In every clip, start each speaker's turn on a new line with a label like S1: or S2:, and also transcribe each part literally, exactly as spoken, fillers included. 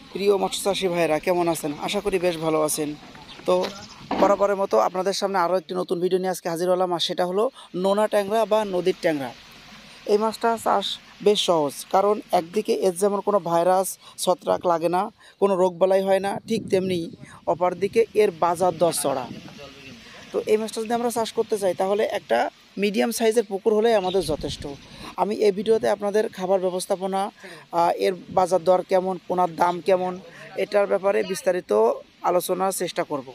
S1: প্রিয় মৎস্যচাষী ভাইরা কেমন আছেন? আশা করি বেশ ভালো আছেন। তো বরাবরের মতো আপনাদের সামনে আরও একটি নতুন ভিডিও নিয়ে আজকে হাজির হলাম, আর সেটা হলো নোনা ট্যাংরা বা নদীর ট্যাংরা। এই মাছটা চাষ বেশ সহজ, কারণ একদিকে এর যেমন কোনো ভাইরাস ছত্রাক লাগে না, কোনো রোগবালাই হয় না, ঠিক তেমনি অপরদিকে এর বাজার দর চড়া। তো এই মাছটা যদি আমরা চাষ করতে চাই তাহলে একটা মিডিয়াম সাইজের পুকুর হলেই আমাদের যথেষ্ট। আমি এই ভিডিওতে আপনাদের খাবার ব্যবস্থাপনা, এর বাজার দর কেমন, পোনার দাম কেমন, এটার ব্যাপারে বিস্তারিত আলোচনার চেষ্টা করব।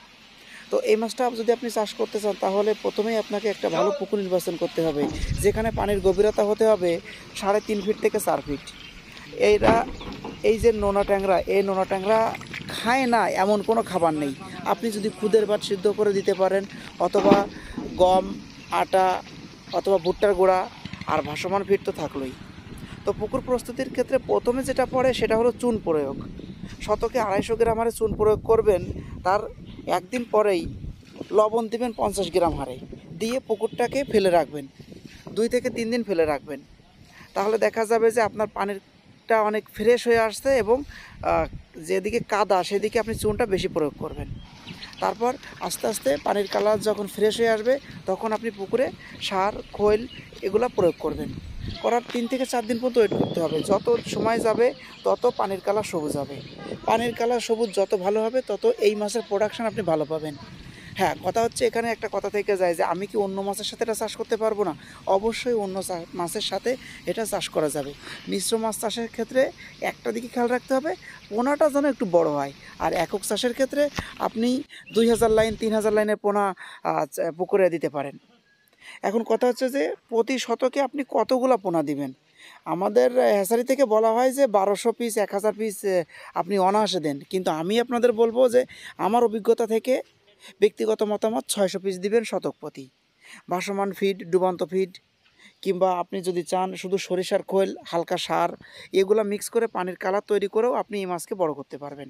S1: তো এই মাছটা যদি আপনি চাষ করতে চান তাহলে প্রথমেই আপনাকে একটা ভালো পুকুর নির্বাচন করতে হবে, যেখানে পানির গভীরতা হতে হবে সাড়ে তিন ফিট থেকে চার ফিট। এইরা এই যে নোনা ট্যাংরা, এই নোনা ট্যাংরা খায় না এমন কোনো খাবার নেই। আপনি যদি খুদের ভাত সিদ্ধ করে দিতে পারেন, অথবা গম, আটা, অথবা ভুট্টার গুঁড়া, আর ভাসমান ফিট তো থাকলোই। তো পুকুর প্রস্তুতির ক্ষেত্রে প্রথমে যেটা পড়ে সেটা হলো চুন প্রয়োগ। শতকে আড়াইশো গ্রাম হারে চুন প্রয়োগ করবেন, তার একদিন পরেই লবণ দিবেন পঞ্চাশ গ্রাম হারে, দিয়ে পুকুরটাকে ফেলে রাখবেন, দুই থেকে তিন দিন ফেলে রাখবেন। তাহলে দেখা যাবে যে আপনার পানিরটা অনেক ফ্রেশ হয়ে আসছে, এবং যেদিকে কাদা সেদিকে আপনি চুনটা বেশি প্রয়োগ করবেন। তারপর আস্তে আস্তে পানির কালার যখন ফ্রেশ হয়ে আসবে তখন আপনি পুকুরে সার, খৈল এগুলো প্রয়োগ করবেন। করার তিন থেকে চার দিন পর্যন্ত ওয়েট করতে হবে। যত সময় যাবে তত পানির কালার সবুজ হবে। পানির কালার সবুজ যত ভালো হবে তত এই মাছের প্রোডাকশান আপনি ভালো পাবেন। হ্যাঁ, কথা হচ্ছে এখানে একটা কথা থেকে যায় যে আমি কি অন্য মাছের সাথে এটা চাষ করতে পারবো না? অবশ্যই অন্য মাছের সাথে এটা চাষ করা যাবে। মিশ্র মাছ চাষের ক্ষেত্রে একটা দিকে খেয়াল রাখতে হবে, পোনাটা যেন একটু বড় হয়। আর একক চাষের ক্ষেত্রে আপনি দুই হাজার লাইন, তিন হাজার লাইনের পোনা পুকুরে দিতে পারেন। এখন কথা হচ্ছে যে প্রতি শতকে আপনি কতগুলো পোনা দিবেন। আমাদের হ্যাচারি থেকে বলা হয় যে বারোশো পিস, এক হাজার পিস আপনি অনায়াসে দেন, কিন্তু আমি আপনাদের বলবো যে আমার অভিজ্ঞতা থেকে ব্যক্তিগত মতামত, ছয়শো পিস দিবেন শতক প্রতি। ভাসমান ফিড, ডুবন্ত ফিড, কিংবা আপনি যদি চান শুধু সরিষার খোল, হালকা সার, এগুলো মিক্স করে পানির কালার তৈরি করেও আপনি এই মাছকে বড় করতে পারবেন।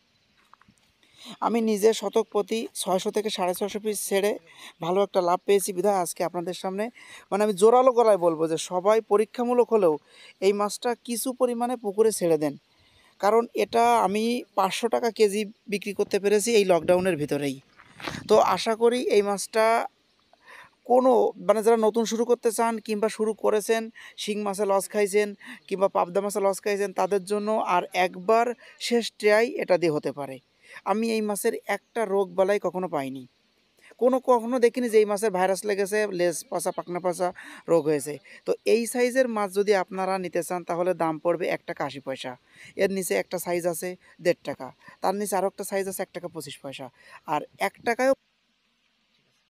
S1: আমি নিজে শতক প্রতি ছয়শো থেকে সাড়ে ছয়শো পিস ছেড়ে ভালো একটা লাভ পেয়েছি বিধায় আজকে আপনাদের সামনে মানে আমি জোরালো গলায় বলবো যে সবাই পরীক্ষামূলক হলেও এই মাছটা কিছু পরিমাণে পুকুরে ছেড়ে দেন, কারণ এটা আমি পাঁচশো টাকা কেজি বিক্রি করতে পেরেছি এই লকডাউনের ভিতরেই। তো আশা করি এই মাছটা কোনো মানে যারা নতুন শুরু করতে চান, কিংবা শুরু করেছেন, শিং মাছে লস খাইছেন, কিংবা পাবদা মাছে লস খাইছেন, তাদের জন্য আর একবার শেষ ট্রাই এটা দিয়ে হতে পারে। আমি এই মাছের একটা রোগ বালাই কখনো পাইনি, কোনো কখনো দেখিনি যে এই মাছের ভাইরাস লেগেছে, লেজ পচা, পাকনা পচা রোগ হয়েছে। তো এই সাইজের মাছ যদি আপনারা নিতে চান তাহলে দাম পড়বে এক টাকা আশি পয়সা। এর নিচে একটা সাইজ আছে দেড় টাকা, তার নিচে আরও একটা সাইজ আছে এক টাকা পঁচিশ পয়সা, আর এক টাকায়ও